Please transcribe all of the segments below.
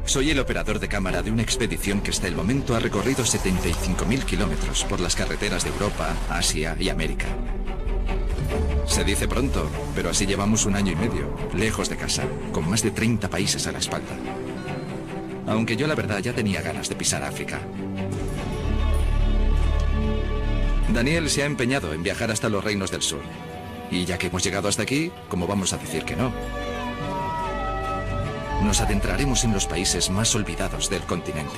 Soy el operador de cámara de una expedición que hasta el momento ha recorrido 75.000 kilómetros por las carreteras de Europa, Asia y América. Se dice pronto, pero así llevamos 1 año y medio, lejos de casa, con más de 30 países a la espalda. Aunque yo la verdad ya tenía ganas de pisar África. Daniel se ha empeñado en viajar hasta los reinos del sur. Y ya que hemos llegado hasta aquí, ¿cómo vamos a decir que no? Nos adentraremos en los países más olvidados del continente.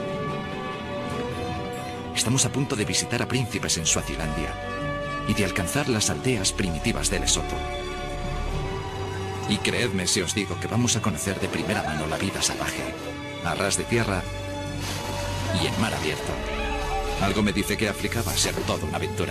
Estamos a punto de visitar a príncipes en Suazilandia y de alcanzar las aldeas primitivas de Lesoto. Y creedme si os digo que vamos a conocer de primera mano la vida salvaje, a ras de tierra y en mar abierto. Algo me dice que África va a ser toda una aventura.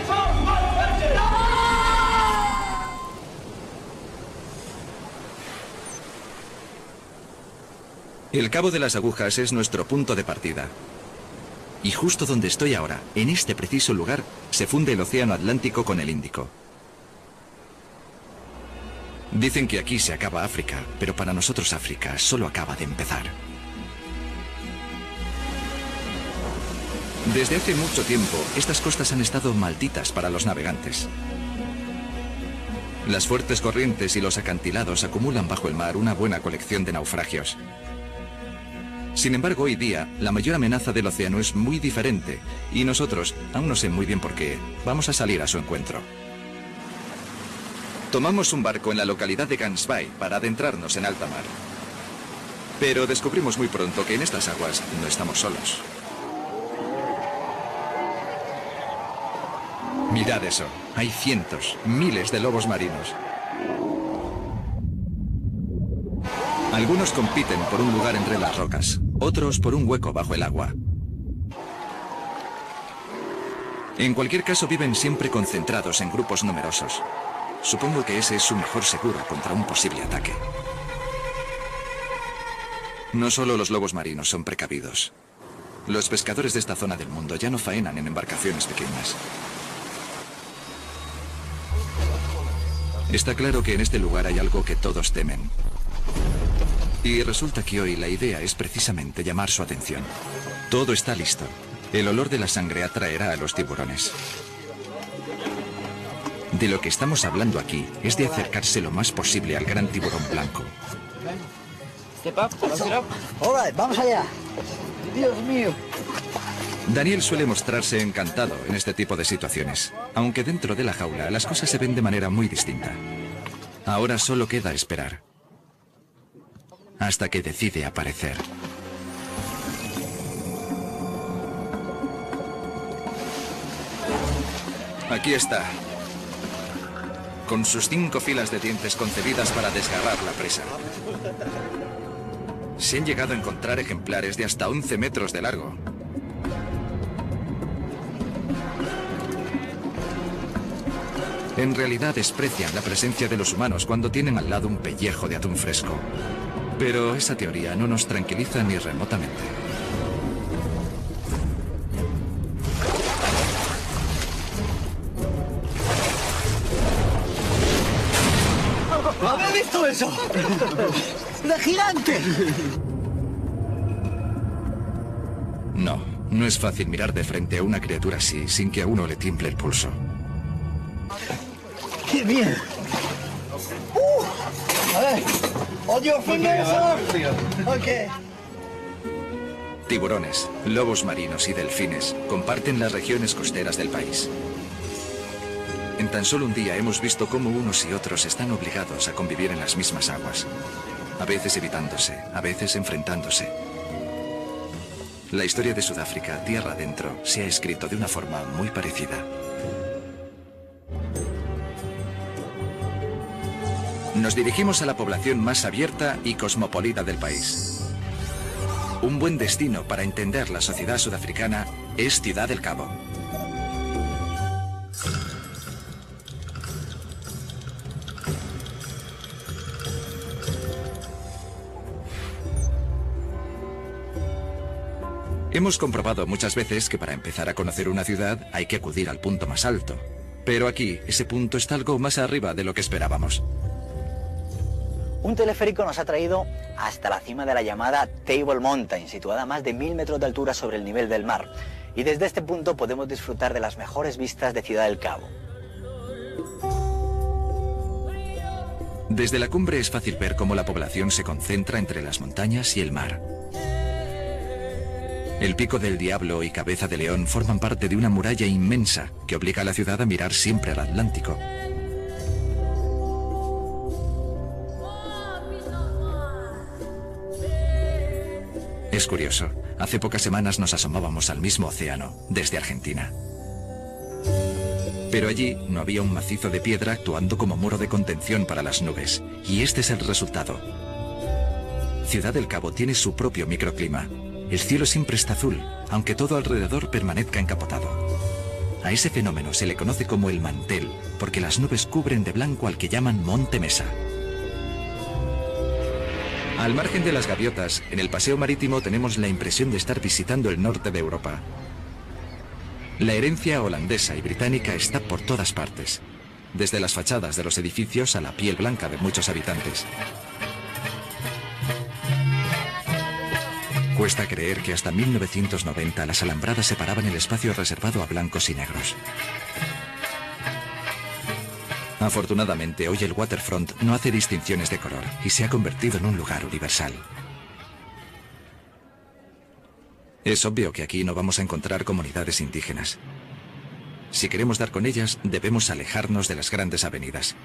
El Cabo de las Agujas es nuestro punto de partida. Y justo donde estoy ahora, en este preciso lugar, se funde el Océano Atlántico con el Índico. Dicen que aquí se acaba África, pero para nosotros África solo acaba de empezar. Desde hace mucho tiempo, estas costas han estado malditas para los navegantes. Las fuertes corrientes y los acantilados acumulan bajo el mar una buena colección de naufragios. Sin embargo, hoy día, la mayor amenaza del océano es muy diferente, y nosotros, aún no sé muy bien por qué, vamos a salir a su encuentro. Tomamos un barco en la localidad de Gansbai para adentrarnos en alta mar. Pero descubrimos muy pronto que en estas aguas no estamos solos. Mirad eso, hay cientos, miles de lobos marinos. Algunos compiten por un lugar entre las rocas, otros por un hueco bajo el agua. En cualquier caso viven siempre concentrados en grupos numerosos. Supongo que ese es su mejor seguro contra un posible ataque. No solo los lobos marinos son precavidos. Los pescadores de esta zona del mundo ya no faenan en embarcaciones pequeñas. Está claro que en este lugar hay algo que todos temen. Y resulta que hoy la idea es precisamente llamar su atención. Todo está listo. El olor de la sangre atraerá a los tiburones. De lo que estamos hablando aquí es de acercarse lo más posible al gran tiburón blanco. Vamos allá. Dios mío. Daniel suele mostrarse encantado en este tipo de situaciones, aunque dentro de la jaula las cosas se ven de manera muy distinta. Ahora solo queda esperar. Hasta que decide aparecer. Aquí está. Con sus 5 filas de dientes concebidas para desgarrar la presa. Se han llegado a encontrar ejemplares de hasta 11 metros de largo. En realidad desprecian la presencia de los humanos cuando tienen al lado un pellejo de atún fresco. Pero esa teoría no nos tranquiliza ni remotamente. ¿Habéis visto eso? ¡De gigante! No, no es fácil mirar de frente a una criatura así sin que a uno le tiemble el pulso. ¡Qué bien! A ver. ¡On your fingers up! Ok. Tiburones, lobos marinos y delfines comparten las regiones costeras del país. En tan solo un día hemos visto cómo unos y otros están obligados a convivir en las mismas aguas. A veces evitándose, a veces enfrentándose. La historia de Sudáfrica, tierra adentro, se ha escrito de una forma muy parecida. Nos dirigimos a la población más abierta y cosmopolita del país. Un buen destino para entender la sociedad sudafricana es Ciudad del Cabo. Hemos comprobado muchas veces que para empezar a conocer una ciudad hay que acudir al punto más alto. Pero aquí, ese punto está algo más arriba de lo que esperábamos. Un teleférico nos ha traído hasta la cima de la llamada Table Mountain, situada a más de 1000 metros de altura sobre el nivel del mar. Y desde este punto podemos disfrutar de las mejores vistas de Ciudad del Cabo. Desde la cumbre es fácil ver cómo la población se concentra entre las montañas y el mar. El Pico del Diablo y Cabeza de León forman parte de una muralla inmensa que obliga a la ciudad a mirar siempre al Atlántico. Es curioso, hace pocas semanas nos asomábamos al mismo océano, desde Argentina. Pero allí no había un macizo de piedra actuando como muro de contención para las nubes, y este es el resultado. Ciudad del Cabo tiene su propio microclima. El cielo siempre está azul, aunque todo alrededor permanezca encapotado. A ese fenómeno se le conoce como el mantel, porque las nubes cubren de blanco al que llaman Monte Mesa. Al margen de las gaviotas, en el paseo marítimo tenemos la impresión de estar visitando el norte de Europa. La herencia holandesa y británica está por todas partes, desde las fachadas de los edificios a la piel blanca de muchos habitantes. Cuesta creer que hasta 1990 las alambradas separaban el espacio reservado a blancos y negros. Afortunadamente, hoy el waterfront no hace distinciones de color y se ha convertido en un lugar universal. Es obvio que aquí no vamos a encontrar comunidades indígenas. Si queremos dar con ellas, debemos alejarnos de las grandes avenidas.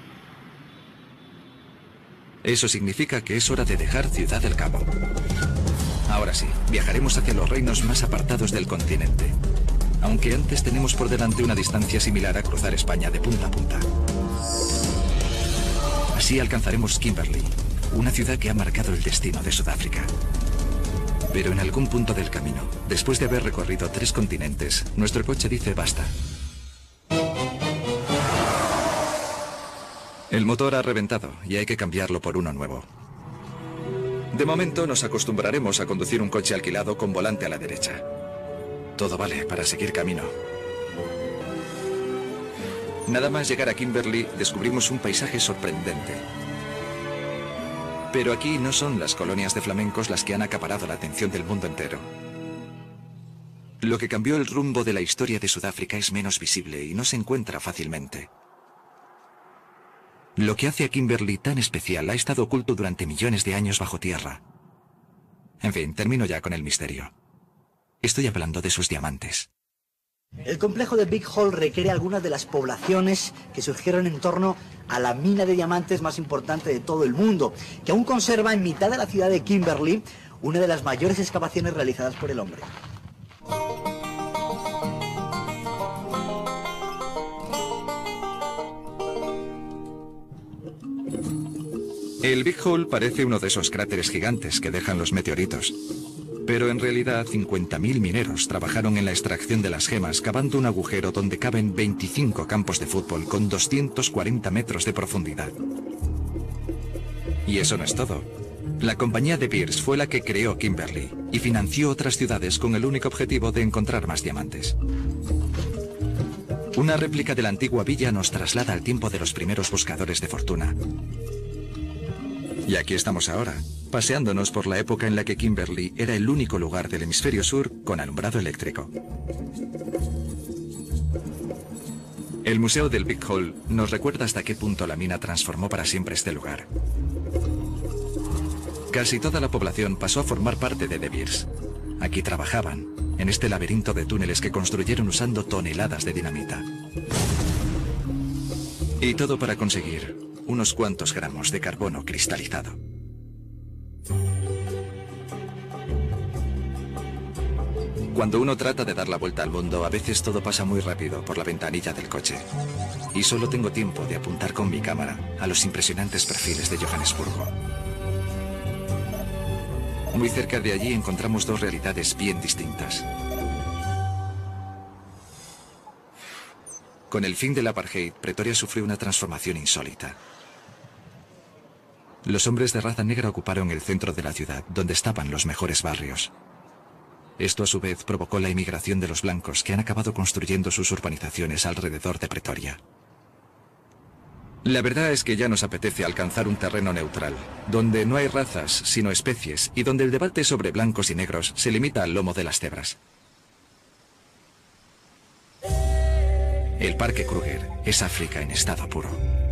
Eso significa que es hora de dejar Ciudad del Cabo. Ahora sí, viajaremos hacia los reinos más apartados del continente. Aunque antes tenemos por delante una distancia similar a cruzar España de punta a punta. Así alcanzaremos Kimberley, una ciudad que ha marcado el destino de Sudáfrica. Pero en algún punto del camino, después de haber recorrido 3 continentes, nuestro coche dice basta. El motor ha reventado y hay que cambiarlo por uno nuevo. De momento nos acostumbraremos a conducir un coche alquilado con volante a la derecha. Todo vale para seguir camino. Nada más llegar a Kimberley descubrimos un paisaje sorprendente. Pero aquí no son las colonias de flamencos las que han acaparado la atención del mundo entero. Lo que cambió el rumbo de la historia de Sudáfrica es menos visible y no se encuentra fácilmente. Lo que hace a Kimberley tan especial ha estado oculto durante millones de años bajo tierra. En fin, termino ya con el misterio. Estoy hablando de sus diamantes. El complejo de Big Hole requiere algunas de las poblaciones que surgieron en torno a la mina de diamantes más importante de todo el mundo, que aún conserva en mitad de la ciudad de Kimberley una de las mayores excavaciones realizadas por el hombre. El Big Hole parece uno de esos cráteres gigantes que dejan los meteoritos. Pero en realidad 50.000 mineros trabajaron en la extracción de las gemas cavando un agujero donde caben 25 campos de fútbol con 240 metros de profundidad. Y eso no es todo. La compañía de Beers fue la que creó Kimberley y financió otras ciudades con el único objetivo de encontrar más diamantes. Una réplica de la antigua villa nos traslada al tiempo de los primeros buscadores de fortuna. Y aquí estamos ahora, paseándonos por la época en la que Kimberley era el único lugar del hemisferio sur con alumbrado eléctrico. El Museo del Big Hole nos recuerda hasta qué punto la mina transformó para siempre este lugar. Casi toda la población pasó a formar parte de De Beers. Aquí trabajaban, en este laberinto de túneles que construyeron usando toneladas de dinamita. Y todo para conseguir unos cuantos gramos de carbono cristalizado. Cuando uno trata de dar la vuelta al mundo, a veces todo pasa muy rápido por la ventanilla del coche. Y solo tengo tiempo de apuntar con mi cámara a los impresionantes perfiles de Johannesburgo. Muy cerca de allí encontramos 2 realidades bien distintas. Con el fin del apartheid, Pretoria sufrió una transformación insólita. Los hombres de raza negra ocuparon el centro de la ciudad, donde estaban los mejores barrios. Esto a su vez provocó la inmigración de los blancos, que han acabado construyendo sus urbanizaciones alrededor de Pretoria. La verdad es que ya nos apetece alcanzar un terreno neutral, donde no hay razas, sino especies, y donde el debate sobre blancos y negros se limita al lomo de las cebras. El Parque Kruger es África en estado puro.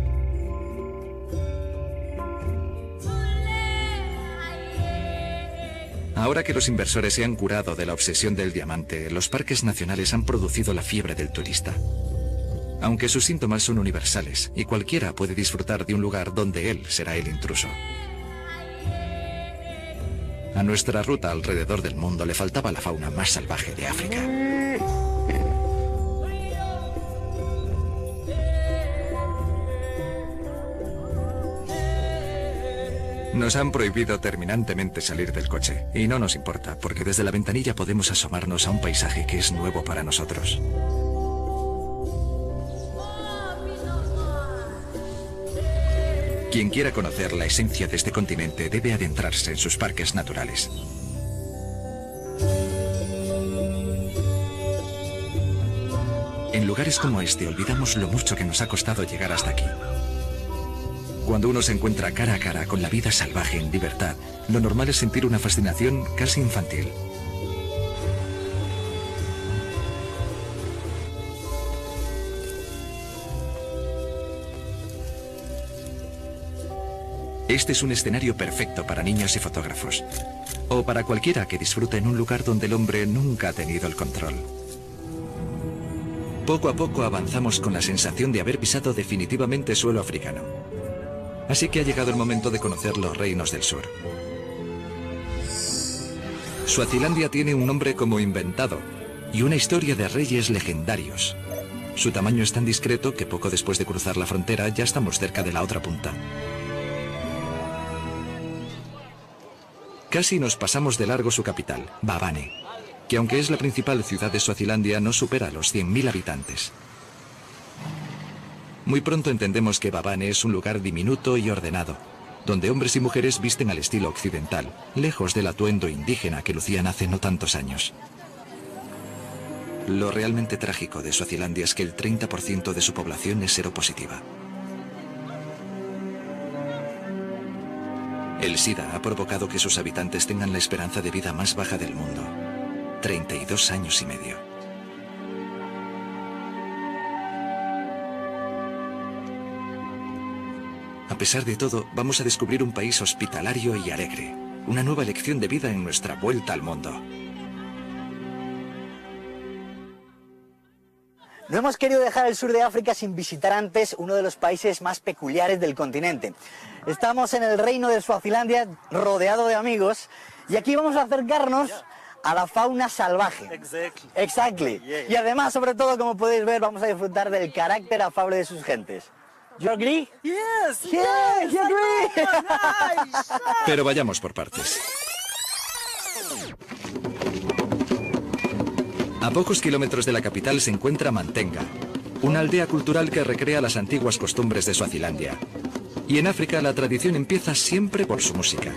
Ahora que los inversores se han curado de la obsesión del diamante, los parques nacionales han producido la fiebre del turista. Aunque sus síntomas son universales y cualquiera puede disfrutar de un lugar donde él será el intruso. A nuestra ruta alrededor del mundo le faltaba la fauna más salvaje de África. Nos han prohibido terminantemente salir del coche, y no nos importa, porque desde la ventanilla podemos asomarnos a un paisaje que es nuevo para nosotros. Quien quiera conocer la esencia de este continente debe adentrarse en sus parques naturales. En lugares como este olvidamos lo mucho que nos ha costado llegar hasta aquí. Cuando uno se encuentra cara a cara con la vida salvaje en libertad, lo normal es sentir una fascinación casi infantil. Este es un escenario perfecto para niños y fotógrafos, o para cualquiera que disfrute en un lugar donde el hombre nunca ha tenido el control. Poco a poco avanzamos con la sensación de haber pisado definitivamente suelo africano. Así que ha llegado el momento de conocer los reinos del sur. Suazilandia tiene un nombre como inventado y una historia de reyes legendarios. Su tamaño es tan discreto que poco después de cruzar la frontera ya estamos cerca de la otra punta. Casi nos pasamos de largo su capital, Mbabane, que aunque es la principal ciudad de Suazilandia no supera los 100.000 habitantes. Muy pronto entendemos que Mbabane es un lugar diminuto y ordenado, donde hombres y mujeres visten al estilo occidental, lejos del atuendo indígena que lucían hace no tantos años. Lo realmente trágico de Suazilandia es que el 30% de su población es seropositiva. El SIDA ha provocado que sus habitantes tengan la esperanza de vida más baja del mundo, 32 años y medio. A pesar de todo, vamos a descubrir un país hospitalario y alegre, una nueva lección de vida en nuestra vuelta al mundo. No hemos querido dejar el sur de África sin visitar antes uno de los países más peculiares del continente. Estamos en el reino de Suazilandia, rodeado de amigos, y aquí vamos a acercarnos a la fauna salvaje. Exactly. Y además, sobre todo, como podéis ver, vamos a disfrutar del carácter afable de sus gentes. You agree? Yes, Yes, you agree. nice. Pero vayamos por partes. A pocos kilómetros de la capital se encuentra Mantenga, una aldea cultural que recrea las antiguas costumbres de Suazilandia. Y en África la tradición empieza siempre por su música.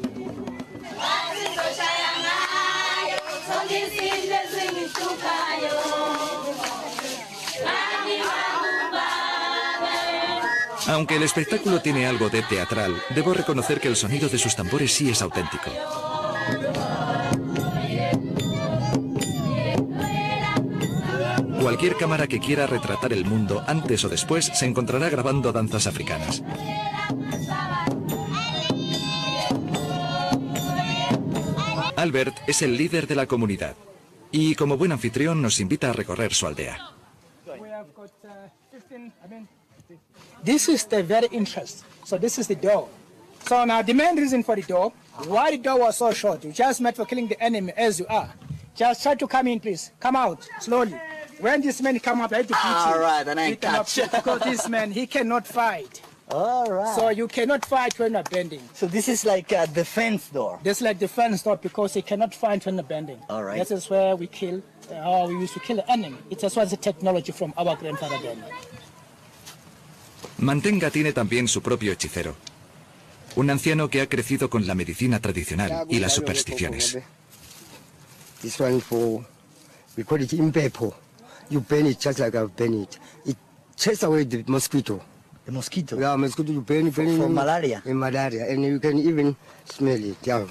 Aunque el espectáculo tiene algo de teatral, debo reconocer que el sonido de sus tambores sí es auténtico. Cualquier cámara que quiera retratar el mundo antes o después se encontrará grabando danzas africanas. Albert es el líder de la comunidad y como buen anfitrión nos invita a recorrer su aldea. This is the very interest. So this is the door. So now the main reason for the door, why the door was so short, you just meant for killing the enemy as you are. Just try to come in, please. Come out slowly. When this man come up, I have to beat you. All right, and I Beat him up, catch. because this man, he cannot fight. All right. So you cannot fight when you're bending. So this is like a defense door. This is like defense door because he cannot fight when you're bending. All right. This is where we kill, how we used to kill the enemy. It was a technology from our grandfather then. Mantenga tiene también su propio hechicero, un anciano que ha crecido con la medicina tradicional y las supersticiones. This one for, we call it impepo. You burn it just like I burn it. It chases away the mosquito. The mosquito. Yeah, mosquito you pain For malaria. In malaria, and you can even smell it. Yeah.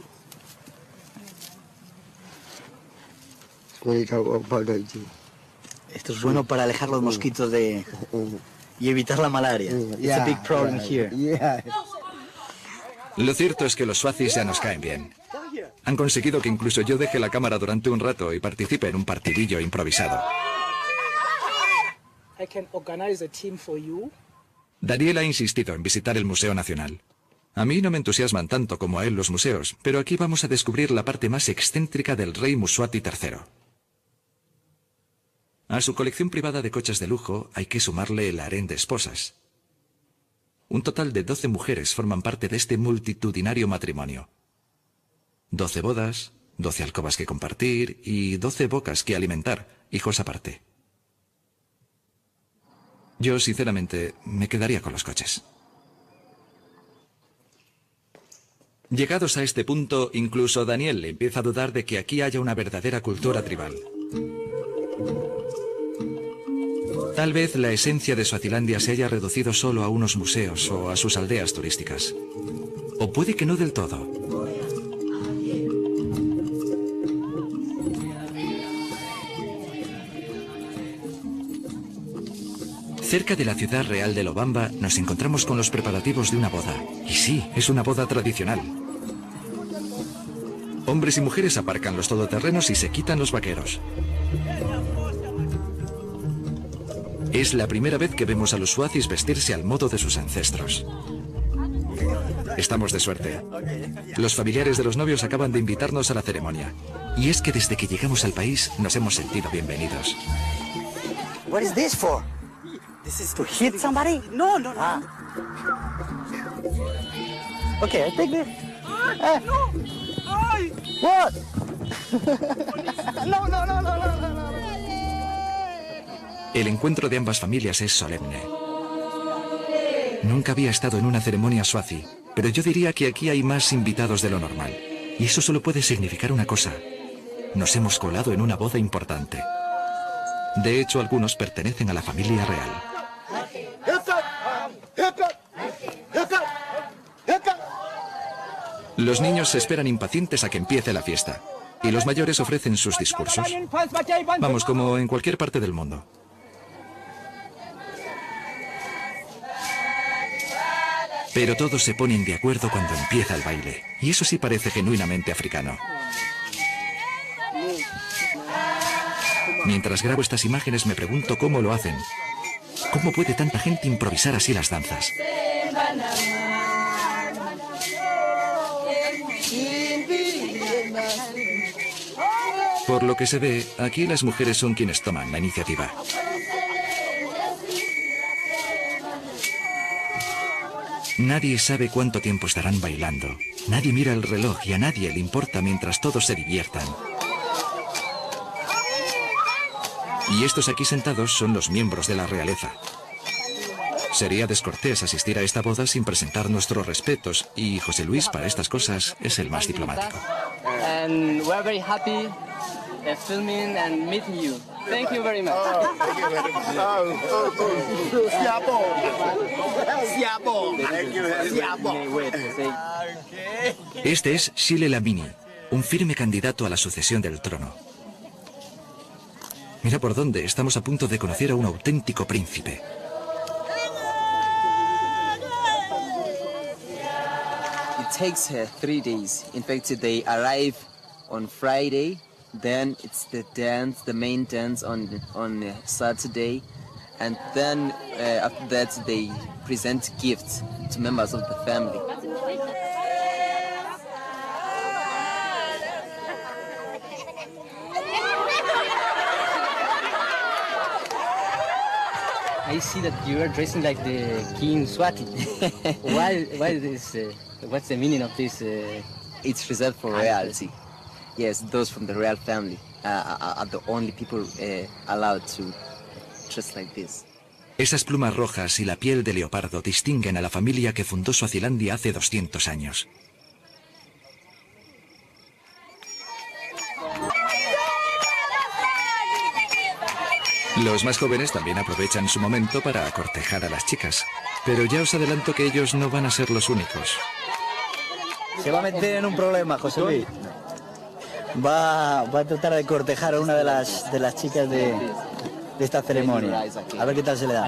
Smell it out powder. Esto es bueno para alejar los mosquitos y evitar la malaria. It's a big problem here. Yeah. Lo cierto es que los swazis ya nos caen bien. Han conseguido que incluso yo deje la cámara durante un rato y participe en un partidillo improvisado. I can organize a team for you. Daniel ha insistido en visitar el Museo Nacional. A mí no me entusiasman tanto como a él los museos, pero aquí vamos a descubrir la parte más excéntrica del rey Mswati III. A su colección privada de coches de lujo hay que sumarle el harén de esposas. Un total de 12 mujeres forman parte de este multitudinario matrimonio. 12 bodas, 12 alcobas que compartir y 12 bocas que alimentar, hijos aparte. Yo, sinceramente, me quedaría con los coches. Llegados a este punto, incluso Daniel empieza a dudar de que aquí haya una verdadera cultura tribal. Tal vez la esencia de Suazilandia se haya reducido solo a unos museos o a sus aldeas turísticas. O puede que no del todo. Cerca de la ciudad real de Lobamba nos encontramos con los preparativos de una boda. Y sí, es una boda tradicional. Hombres y mujeres aparcan los todoterrenos y se quitan los vaqueros. Es la primera vez que vemos a los swazis vestirse al modo de sus ancestros. Estamos de suerte. Los familiares de los novios acaban de invitarnos a la ceremonia. Y es que desde que llegamos al país nos hemos sentido bienvenidos. What is this for? This is to hit somebody? No, no, no. Okay, I take this. What? No, no, no, no, no, no. El encuentro de ambas familias es solemne. Nunca había estado en una ceremonia swazi, pero yo diría que aquí hay más invitados de lo normal. Y eso solo puede significar una cosa. Nos hemos colado en una boda importante. De hecho, algunos pertenecen a la familia real. Los niños se esperan impacientes a que empiece la fiesta. Y los mayores ofrecen sus discursos. Vamos, como en cualquier parte del mundo. Pero todos se ponen de acuerdo cuando empieza el baile. Y eso sí parece genuinamente africano. Mientras grabo estas imágenes me pregunto cómo lo hacen. ¿Cómo puede tanta gente improvisar así las danzas? Por lo que se ve, aquí las mujeres son quienes toman la iniciativa. Nadie sabe cuánto tiempo estarán bailando. Nadie mira el reloj y a nadie le importa mientras todos se diviertan. Y estos aquí sentados son los miembros de la realeza. Sería descortés asistir a esta boda sin presentar nuestros respetos, y José Luis para estas cosas es el más diplomático. And we're very happy filming and meeting you. Thank you very much. Este es Shile Lamini, un firme candidato a la sucesión del trono. Mira por dónde, estamos a punto de conocer a un auténtico príncipe. It takes her 3 days. In fact, they arrive on Friday. Then it's the dance, the main dance on Saturday, and then after that they present gifts to members of the family. I see that you are dressing like the King Swati. Why this? What's the meaning of this? It's reserved for royalty. Yes, those from the royal family are the only people allowed to dress like this. Esas plumas rojas y la piel de leopardo distinguen a la familia que fundó Suazilandia hace 200 años. Los más jóvenes también aprovechan su momento para cortejar a las chicas. Pero ya os adelanto que ellos no van a ser los únicos. Se va a meter en un problema, José Luis. Va a tratar de cortejar a una de las chicas de esta ceremonia. A ver qué tal se le da.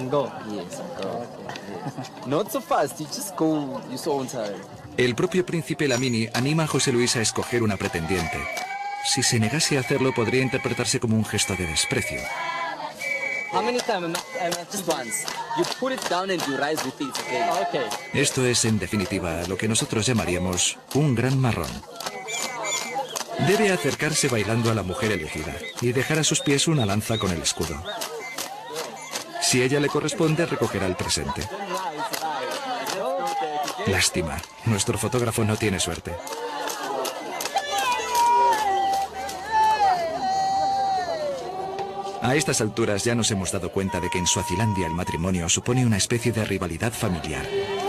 Not so fast, you just go, you so on time. El propio príncipe Lamini anima a José Luis a escoger una pretendiente. Si se negase a hacerlo, podría interpretarse como un gesto de desprecio. How many times? Just once. You put it down and you rise with it, okay? Okay. Esto es, en definitiva, lo que nosotros llamaríamos un gran marrón. Debe acercarse bailando a la mujer elegida y dejar a sus pies una lanza con el escudo. Si ella le corresponde, recogerá el presente. Lástima, nuestro fotógrafo no tiene suerte. A estas alturas ya nos hemos dado cuenta de que en Suazilandia el matrimonio supone una especie de rivalidad familiar.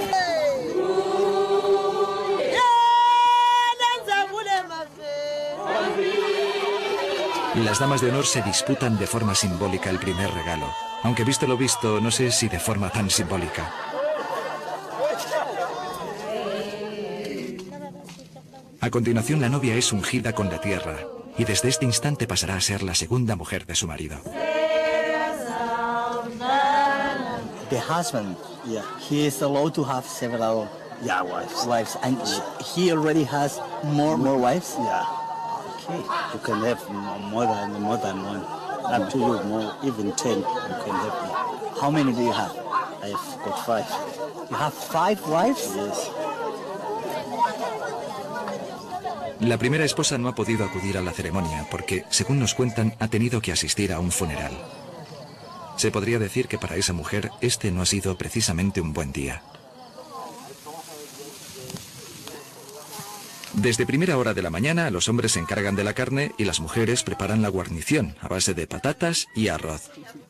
Las damas de honor se disputan de forma simbólica el primer regalo, aunque visto lo visto, no sé si de forma tan simbólica. A continuación, la novia es ungida con la tierra y desde este instante pasará a ser la segunda mujer de su marido. The husband, he is allowed to have several wives, and he already has more wives. Yeah. Okay. You can have more than one. Up to you, more, even 10. You can have. How many do you have? I've got 5. You have 5 wives? Yes. La primera esposa no ha podido acudir a la ceremonia porque, según nos cuentan, ha tenido que asistir a un funeral. Se podría decir que para esa mujer este no ha sido precisamente un buen día. Desde primera hora de la mañana, los hombres se encargan de la carne y las mujeres preparan la guarnición a base de patatas y arroz.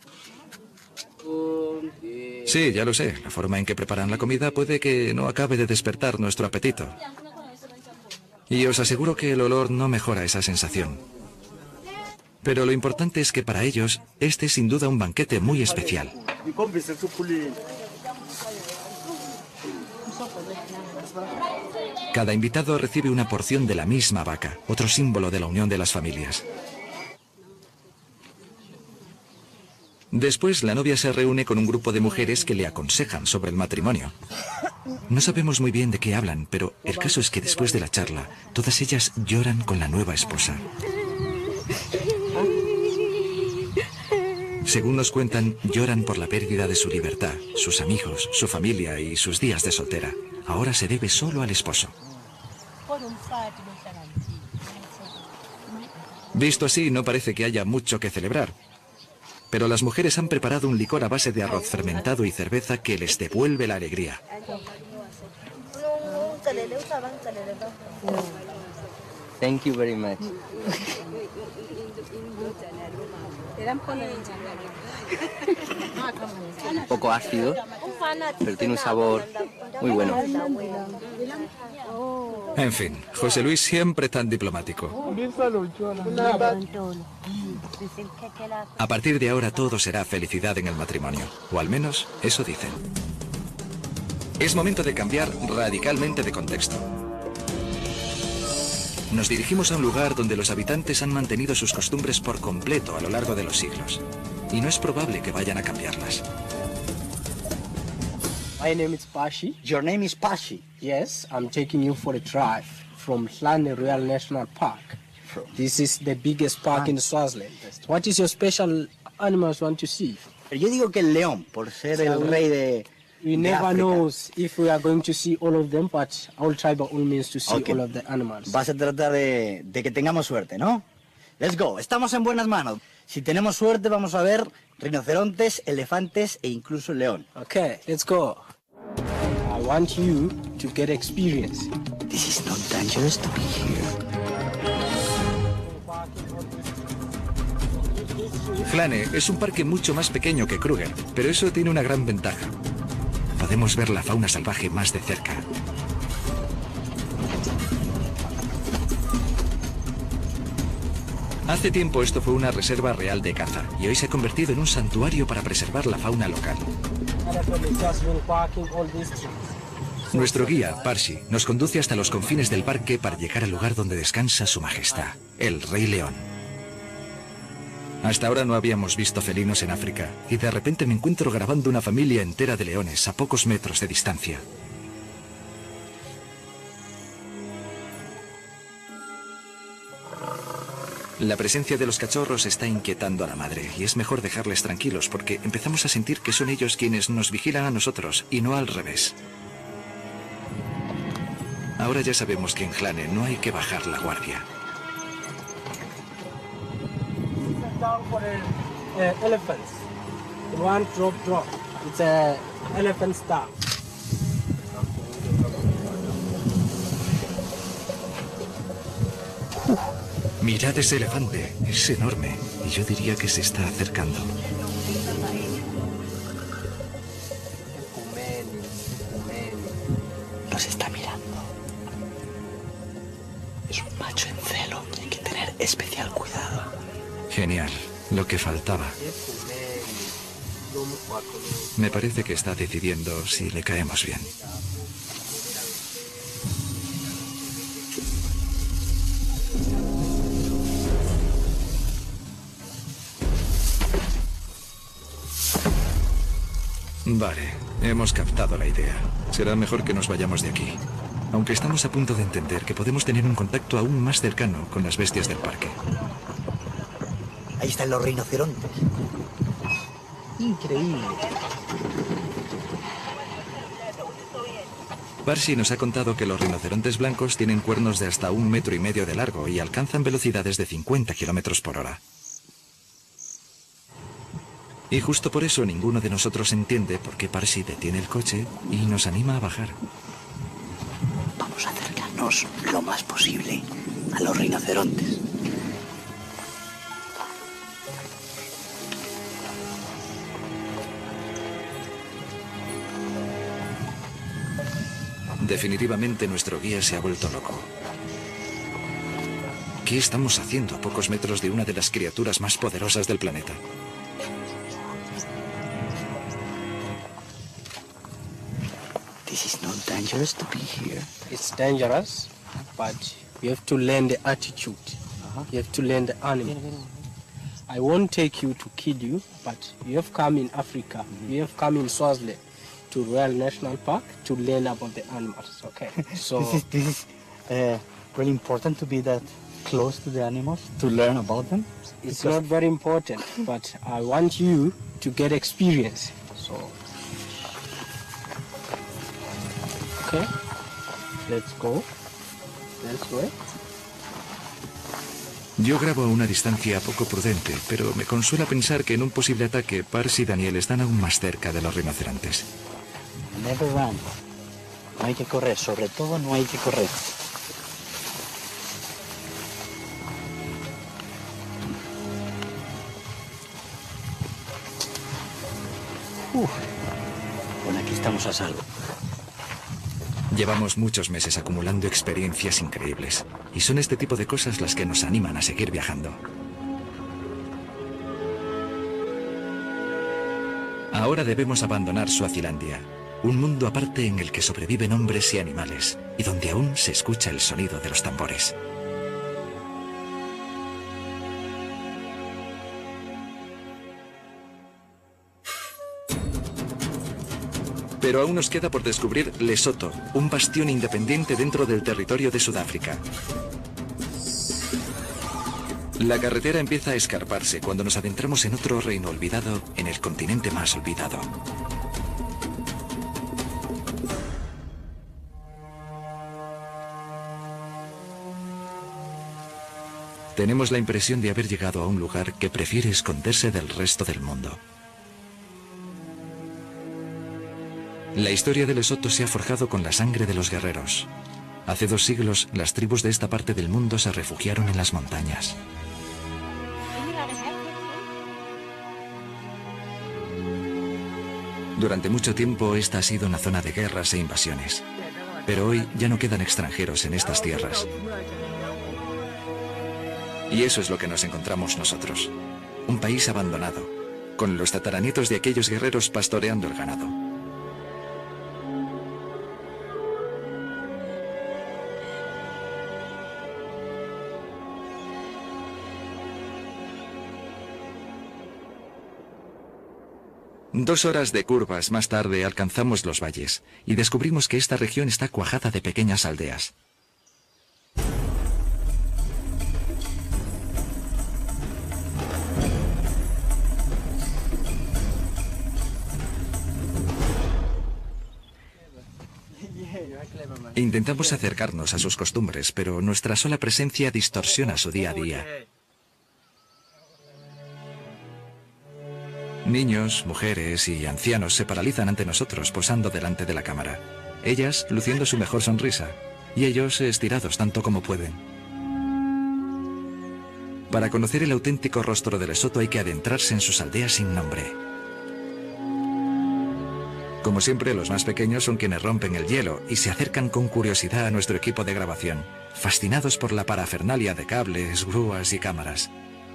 Sí, ya lo sé, la forma en que preparan la comida puede que no acabe de despertar nuestro apetito. Y os aseguro que el olor no mejora esa sensación. Pero lo importante es que para ellos, este es sin duda un banquete muy especial. Cada invitado recibe una porción de la misma vaca, otro símbolo de la unión de las familias. Después, la novia se reúne con un grupo de mujeres que le aconsejan sobre el matrimonio. No sabemos muy bien de qué hablan, pero el caso es que después de la charla, todas ellas lloran con la nueva esposa. Según nos cuentan, lloran por la pérdida de su libertad, sus amigos, su familia y sus días de soltera. Ahora se debe solo al esposo. Visto así, no parece que haya mucho que celebrar. Pero las mujeres han preparado un licor a base de arroz fermentado y cerveza que les devuelve la alegría. Thank you very much. Un poco ácido, pero tiene un sabor muy bueno. En fin, José Luis siempre tan diplomático. A partir de ahora todo será felicidad en el matrimonio, o al menos eso dicen. Es momento de cambiar radicalmente de contexto. Nos dirigimos a un lugar donde los habitantes han mantenido sus costumbres por completo a lo largo de los siglos, y no es probable que vayan a cambiarlas. My name is Pashi. Your name is Pashi. Yes, I'm taking you for a drive from Hlane Royal National Park. This is the biggest park in Swaziland. What is your special animals want to see? Yo digo que el león, por ser el rey de We never África. know if we are going to see all of them, but I will try by all means to see all of the animals. Vas a tratar de que tengamos suerte, ¿no? Let's go, estamos en buenas manos. Si tenemos suerte vamos a ver rinocerontes, elefantes e incluso el león. Okay, let's go. I want you to get experience. This is not dangerous to be here. Hlane es un parque mucho más pequeño que Kruger, pero eso tiene una gran ventaja. Podemos ver la fauna salvaje más de cerca. Hace tiempo esto fue una reserva real de caza y hoy se ha convertido en un santuario para preservar la fauna local. Nuestro guía, Parsi, nos conduce hasta los confines del parque para llegar al lugar donde descansa su majestad, el Rey León. Hasta ahora no habíamos visto felinos en África y de repente me encuentro grabando una familia entera de leones a pocos metros de distancia. La presencia de los cachorros está inquietando a la madre y es mejor dejarles tranquilos porque empezamos a sentir que son ellos quienes nos vigilan a nosotros y no al revés. Ahora ya sabemos que en Hlane no hay que bajar la guardia. Mirad ese elefante, es enorme y yo diría que se está acercando. Nos está mirando. Es un macho en celo, hay que tener especial cuidado. Genial, lo que faltaba. Me parece que está decidiendo si le caemos bien. Vale, hemos captado la idea. Será mejor que nos vayamos de aquí. Aunque estamos a punto de entender que podemos tener un contacto aún más cercano con las bestias del parque. Ahí están los rinocerontes. Increíble. Parsi nos ha contado que los rinocerontes blancos tienen cuernos de hasta 1,5 metros de largo y alcanzan velocidades de 50 kilómetros por hora. Y justo por eso ninguno de nosotros entiende por qué Parsi detiene el coche y nos anima a bajar. Vamos a acercarnos lo más posible a los rinocerontes. Definitivamente nuestro guía se ha vuelto loco. ¿Qué estamos haciendo a pocos metros de una de las criaturas más poderosas del planeta? This is not dangerous to be here. It's dangerous, but you have to learn the attitude. You have to learn the animal. I won't take you to kill you, but you have come in Africa. You have come in Swaziland to Royal National Park to learn about the animals. Okay. So This is really important to be that close to the animals, to learn about them. it's not very important, but I want you to get experience. So okay, let's go. Let's go. Yo grabo a una distancia poco prudente, pero me consuela pensar que en un posible ataque, Parsi y Daniel están aún más cerca de los rinocerontes. Never run. No hay que correr, sobre todo no hay que correr. Bueno, aquí estamos a salvo. Llevamos muchos meses acumulando experiencias increíbles, y son este tipo de cosas las que nos animan a seguir viajando. Ahora debemos abandonar Suazilandia, un mundo aparte en el que sobreviven hombres y animales, y donde aún se escucha el sonido de los tambores. Pero aún nos queda por descubrir Lesoto, un bastión independiente dentro del territorio de Sudáfrica. La carretera empieza a escarparse cuando nos adentramos en otro reino olvidado, en el continente más olvidado. Tenemos la impresión de haber llegado a un lugar que prefiere esconderse del resto del mundo. La historia de Lesoto se ha forjado con la sangre de los guerreros. Hace 2 siglos, las tribus de esta parte del mundo se refugiaron en las montañas. Durante mucho tiempo, esta ha sido una zona de guerras e invasiones. Pero hoy ya no quedan extranjeros en estas tierras. Y eso es lo que nos encontramos nosotros. Un país abandonado, con los tataranietos de aquellos guerreros pastoreando el ganado. Dos horas de curvas más tarde alcanzamos los valles y descubrimos que esta región está cuajada de pequeñas aldeas. Intentamos acercarnos a sus costumbres, pero nuestra sola presencia distorsiona su día a día. Niños, mujeres y ancianos se paralizan ante nosotros posando delante de la cámara. Ellas luciendo su mejor sonrisa y ellos estirados tanto como pueden. Para conocer el auténtico rostro de Lesoto hay que adentrarse en sus aldeas sin nombre. Como siempre, los más pequeños son quienes rompen el hielo y se acercan con curiosidad a nuestro equipo de grabación, fascinados por la parafernalia de cables, grúas y cámaras.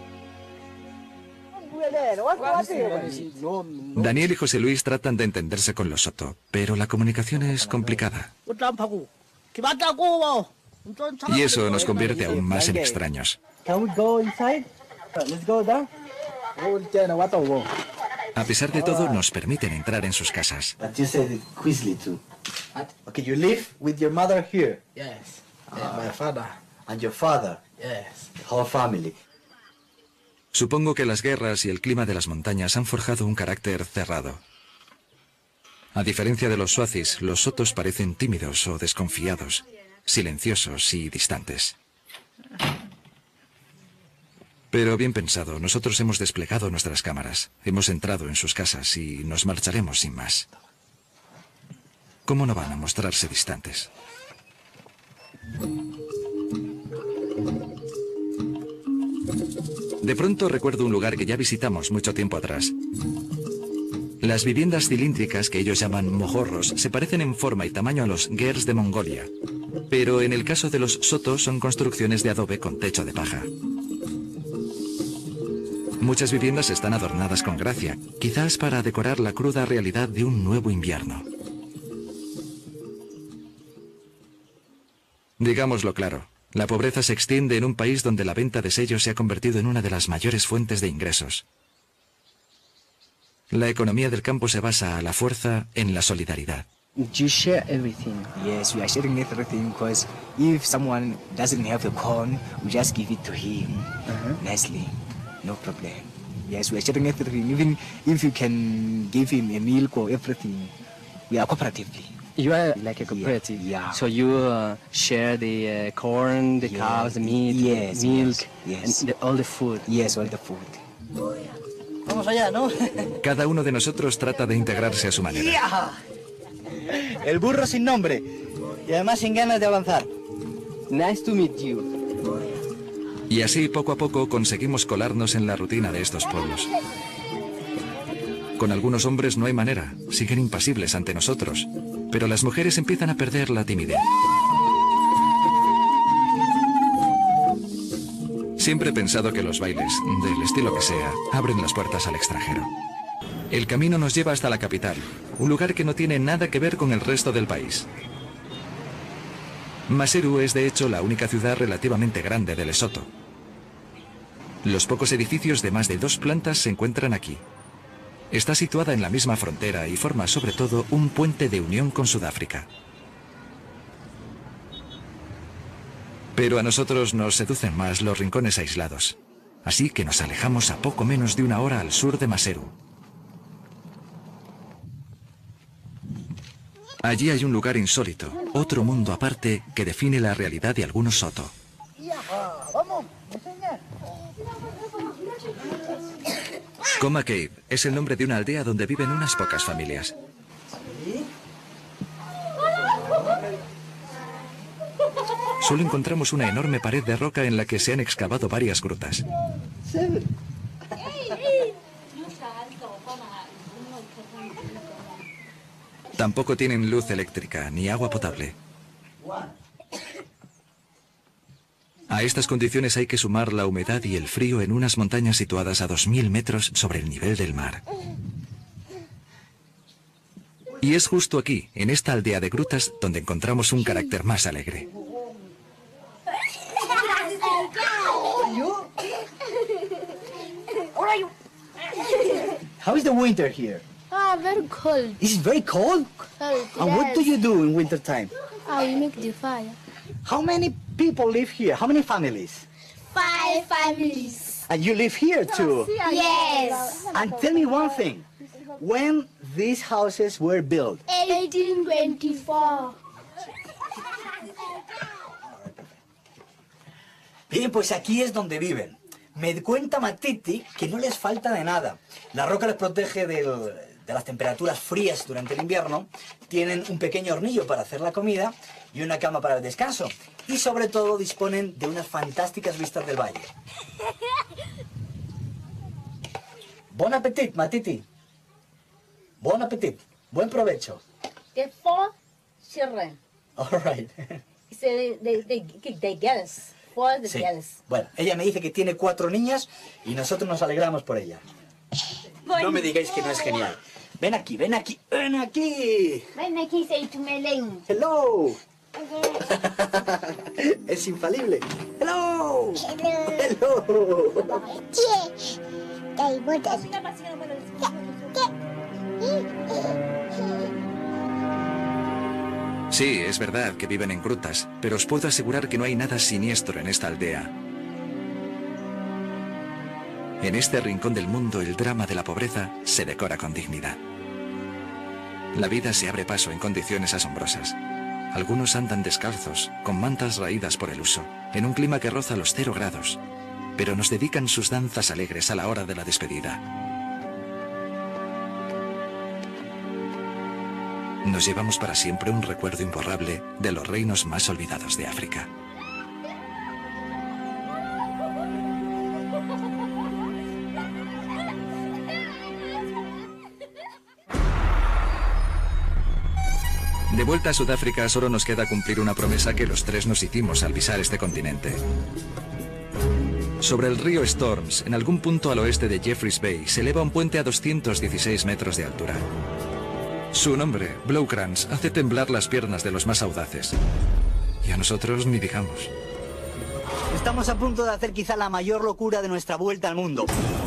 Daniel y José Luis tratan de entenderse con los Soto, pero la comunicación es complicada. Y eso nos convierte aún más en extraños. A pesar de todo, nos permiten entrar en sus casas. Okay, you live with your mother here. Yes. My father. And your father. Yes. The whole family. Supongo que las guerras y el clima de las montañas han forjado un carácter cerrado. A diferencia de los Swazis, los Sotos parecen tímidos o desconfiados, silenciosos y distantes. Pero bien pensado, nosotros hemos desplegado nuestras cámaras, hemos entrado en sus casas y nos marcharemos sin más. ¿Cómo no van a mostrarse distantes? De pronto recuerdo un lugar que ya visitamos mucho tiempo atrás. Las viviendas cilíndricas que ellos llaman mojorros se parecen en forma y tamaño a los gers de Mongolia, pero en el caso de los Sotos son construcciones de adobe con techo de paja. Muchas viviendas están adornadas con gracia, quizás para decorar la cruda realidad de un nuevo invierno. Digámoslo claro, la pobreza se extiende en un país donde la venta de sellos se ha convertido en una de las mayores fuentes de ingresos. La economía del campo se basa a la fuerza en la solidaridad. You share everything. Yes, we are sharing everything because if someone doesn't have a corn, we just give it to him nicely. No problem. Yes, we are sharing everything. Even if you can give him a milk or everything, we are cooperatively. You are like a cooperative. Yeah. So you share the corn, the cows, the meat, Yes, milk, yes. and all the food. Yes, all the food. Vamos allá, ¿no? Cada uno de nosotros trata de integrarse a su manera. ¡Ya! El burro sin nombre. Y además sin ganas de avanzar. Nice to meet you. Y así, poco a poco, conseguimos colarnos en la rutina de estos pueblos. Con algunos hombres no hay manera, siguen impasibles ante nosotros, pero las mujeres empiezan a perder la timidez. Siempre he pensado que los bailes, del estilo que sea, abren las puertas al extranjero. El camino nos lleva hasta la capital, un lugar que no tiene nada que ver con el resto del país. Maseru es de hecho la única ciudad relativamente grande de Lesoto. Los pocos edificios de más de 2 plantas se encuentran aquí. Está situada en la misma frontera y forma sobre todo un puente de unión con Sudáfrica. Pero a nosotros nos seducen más los rincones aislados, así que nos alejamos a poco menos de 1 hora al sur de Maseru. Allí hay un lugar insólito, otro mundo aparte que define la realidad de algunos Soto. Vamos, enseña. Coma Cave es el nombre de una aldea donde viven unas pocas familias. Solo encontramos una enorme pared de roca en la que se han excavado varias grutas. Tampoco tienen luz eléctrica ni agua potable. A estas condiciones hay que sumar la humedad y el frío en unas montañas situadas a 2000 metros sobre el nivel del mar. Y es justo aquí, en esta aldea de grutas, donde encontramos un carácter más alegre. How is the winter here? Very cold. It's very cold? Cold. And what do you do in winter time? We make the fire. How many people live here? How many families? 5 families. And you live here too? Yes. And tell me one thing. When these houses were built? 1824. Bien, pues aquí es donde viven. Me cuenta Matiti que no les falta de nada. La roca les protege de las temperaturas frías durante el invierno. Tienen un pequeño hornillo para hacer la comida y una cama para el descanso. Y sobre todo disponen de unas fantásticas vistas del valle. Bon appetit, Matiti. Bon appetit. Buen provecho. The 4 children. All right. They girls. 4 Sí. girls. Bueno, ella me dice que tiene 4 niñas y nosotros nos alegramos por ella. No me digáis que no es genial. Ven aquí, ven aquí, ven aquí. Ven aquí, say to Melen. Hello. Es infalible. Hello. Hello. Sí, es verdad que viven en grutas, pero os puedo asegurar que no hay nada siniestro en esta aldea. En este rincón del mundo, el drama de la pobreza se decora con dignidad. La vida se abre paso en condiciones asombrosas. Algunos andan descalzos, con mantas raídas por el uso, en un clima que roza los 0 grados, pero nos dedican sus danzas alegres a la hora de la despedida. Nos llevamos para siempre un recuerdo imborrable de los reinos más olvidados de África. De vuelta a Sudáfrica solo nos queda cumplir una promesa que los 3 nos hicimos al pisar este continente. Sobre el río Storms, en algún punto al oeste de Jeffreys Bay, se eleva un puente a 216 metros de altura. Su nombre, Blowkrans, hace temblar las piernas de los más audaces. Y a nosotros ni digamos. Estamos a punto de hacer quizá la mayor locura de nuestra vuelta al mundo.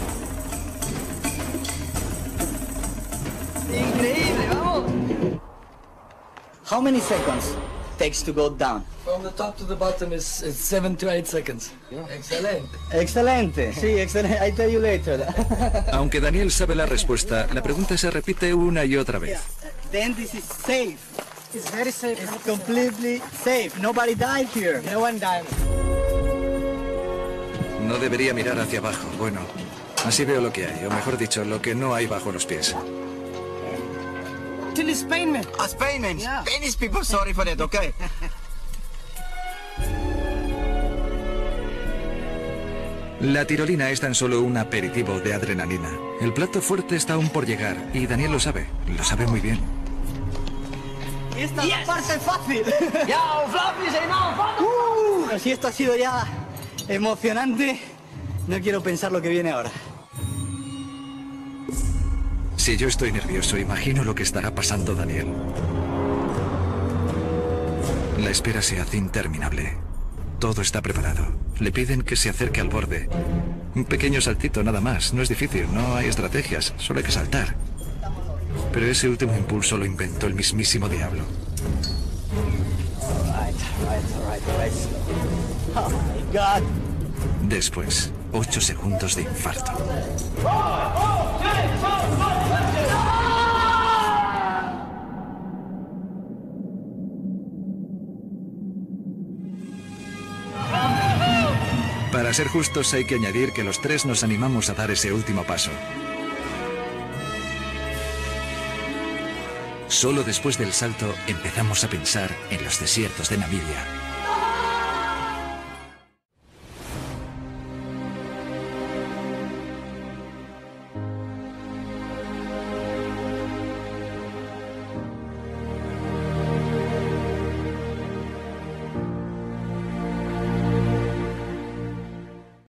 ¡Increíble, vamos! How many seconds takes to go down? From the top to the bottom is 7 to 8 seconds. Excelente. Excelente, sí, excelente. I tell you later. Aunque Daniel sabe la respuesta, la pregunta se repite una y otra vez. Then this is safe. It's very safe. It's completely safe. Nobody died here. No one died. No debería mirar hacia abajo. Bueno, así veo lo que hay, o mejor dicho, lo que no hay bajo los pies. Till it's Spainman. Spainman. Yeah. Spanish people, sorry for that, okay? La tirolina es tan solo un aperitivo de adrenalina. El plato fuerte está aún por llegar, y Daniel lo sabe muy bien. Esta es la parte fácil. Ja, Fluffy, say no, Pero si esto ha sido ya emocionante, no quiero pensar lo que viene ahora. Si yo estoy nervioso, imagino lo que estará pasando Daniel. La espera se hace interminable. Todo está preparado. Le piden que se acerque al borde. Un pequeño saltito nada más. No es difícil, no hay estrategias. Solo hay que saltar. Pero ese último impulso lo inventó el mismísimo diablo. Oh my God. Después, 8 segundos de infarto. Para ser justos hay que añadir que los 3 nos animamos a dar ese último paso. Solo después del salto empezamos a pensar en los desiertos de Namibia.